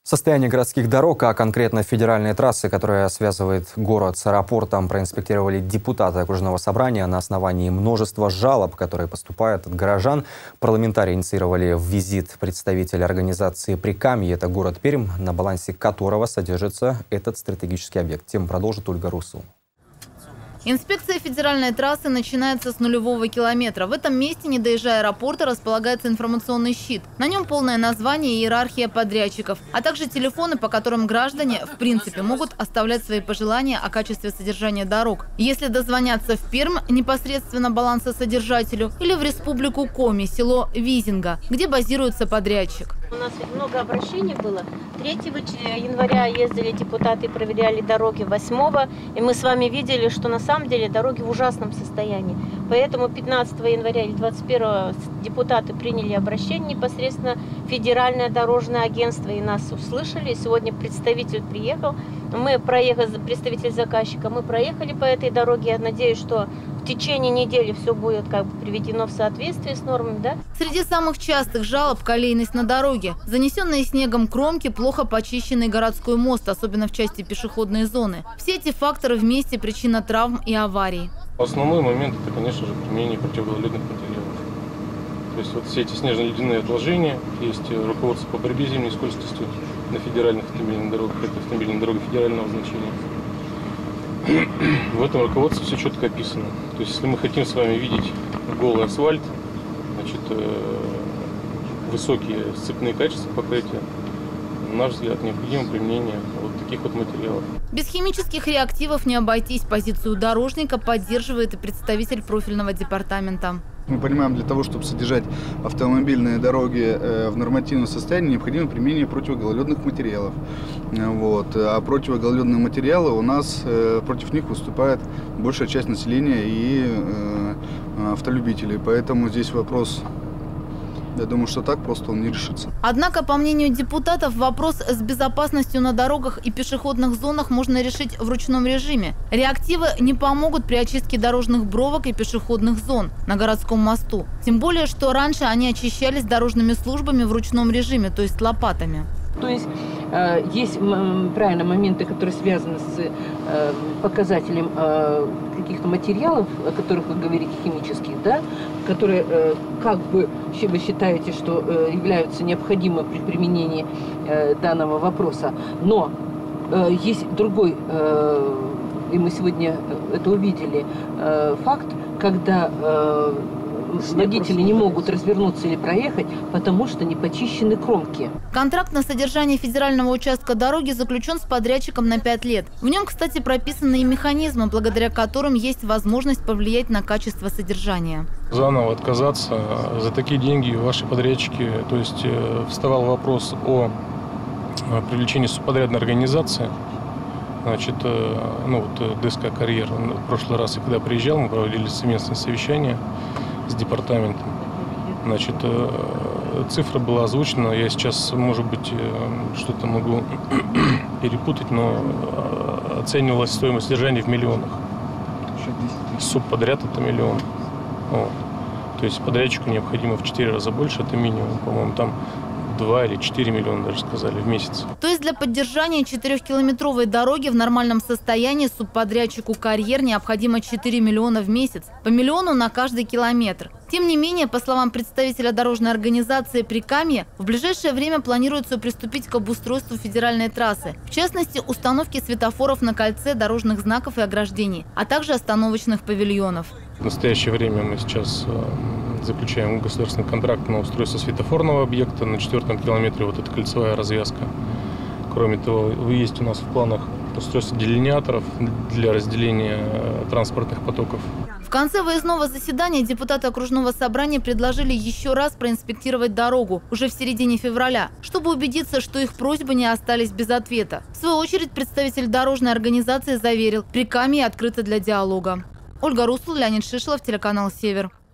Состояние городских дорог, а конкретно федеральные трассы, которая связывает город с аэропортом, проинспектировали депутаты окружного собрания на основании множества жалоб, которые поступают от горожан. Парламентарии инициировали визит представителя организации «Прикамье». Это город Пермь, на балансе которого содержится этот стратегический объект. Тему продолжит Ольга Русул. Инспекция федеральной трассы начинается с нулевого километра. В этом месте, не доезжая аэропорта, располагается информационный щит. На нем полное название и иерархия подрядчиков, а также телефоны, по которым граждане, в принципе, могут оставлять свои пожелания о качестве содержания дорог. Если дозвоняться в Пермь непосредственно балансосодержателю или в республику Коми, село Визинга, где базируется подрядчик. У нас много обращений было. 3 января ездили депутаты, проверяли дороги 8-го. И мы с вами видели, что на самом деле дороги в ужасном состоянии. Поэтому 15 января или 21 депутаты приняли обращение непосредственно в Федеральное дорожное агентство. И нас услышали. Сегодня представитель приехал. Мы проехали, представитель заказчика, мы проехали по этой дороге. Я надеюсь, что в течение недели все будет приведено в соответствии с нормами, да? Среди самых частых жалоб – колейность на дороге. Занесенные снегом кромки, плохо почищенный городской мост, особенно в части пешеходной зоны. Все эти факторы вместе – причина травм и аварий. Основной момент – это, конечно же, применение противогололедных материалов. То есть вот все эти снежно-ледяные отложения, есть руководство по борьбе с зимней скользкостью на федеральных автомобильных дорогах, это автомобильные дороги федерального значения. В этом руководстве все четко описано. То есть, если мы хотим с вами видеть голый асфальт, значит, высокие сцепные качества покрытия, на наш взгляд, необходимо применение вот таких вот материалов. Без химических реактивов не обойтись. Позицию дорожника поддерживает и представитель профильного департамента. Мы понимаем, для того, чтобы содержать автомобильные дороги в нормативном состоянии, необходимо применение противогололедных материалов. Вот. А противогололедные материалы у нас, против них выступает большая часть населения и автолюбителей. Поэтому здесь вопрос, я думаю, что так просто он не решится. Однако, по мнению депутатов, вопрос с безопасностью на дорогах и пешеходных зонах можно решить в ручном режиме. Реактивы не помогут при очистке дорожных бровок и пешеходных зон на городском мосту. Тем более, что раньше они очищались дорожными службами в ручном режиме, то есть лопатами. То есть есть правильно моменты, которые связаны с показателем каких-то материалов, о которых вы говорите, химических, да, которые как бы вы считаете, что являются необходимы при применении данного вопроса. Но есть другой, и мы сегодня это увидели, факт, когда водители не могут развернуться или проехать, потому что не почищены кромки. Контракт на содержание федерального участка дороги заключен с подрядчиком на 5 лет. В нем, кстати, прописаны и механизмы, благодаря которым есть возможность повлиять на качество содержания. Заново отказаться за такие деньги ваши подрядчики, то есть вставал вопрос о привлечении субподрядной организации. Значит, ДСК «Карьер». В прошлый раз, когда приезжал, мы проводили совместное совещание с департаментом. Значит, цифра была озвучена. Я сейчас, может быть, что-то могу перепутать, но оценивалась стоимость содержания в миллионах. Субподряд – это миллион. Вот. То есть подрядчику необходимо в 4 раза больше, это минимум, по-моему, там 2 или 4 миллиона даже сказали в месяц. То есть для поддержания 4-километровой дороги в нормальном состоянии субподрядчику «Карьер» необходимо 4 миллиона в месяц, по миллиону на каждый километр. Тем не менее, по словам представителя дорожной организации «Прикамье», в ближайшее время планируется приступить к обустройству федеральной трассы. В частности, установки светофоров на кольце, дорожных знаков и ограждений, а также остановочных павильонов. В настоящее время мы сейчас заключаем государственный контракт на устройство светофорного объекта на 4-м километре, вот эта кольцевая развязка. Кроме того, есть у нас в планах устройство делиниаторов для разделения транспортных потоков. В конце выездного заседания депутаты окружного собрания предложили еще раз проинспектировать дорогу уже в середине февраля, чтобы убедиться, что их просьбы не остались без ответа. В свою очередь, представитель дорожной организации заверил, Прикамье открыто для диалога. Ольга Русул, Леонид Шишелов, телеканал «Север».